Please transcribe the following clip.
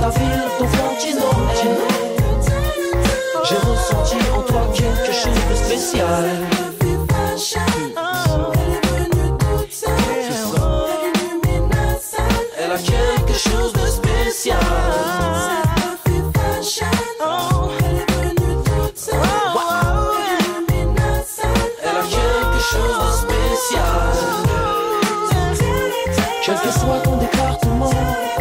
ta ville, ton Fantino. J'ai ressenti en toi quelque chose de spécial. Elle a quelque chose de spécial. Elle a quelque chose de spécial. Quel que soit ton département,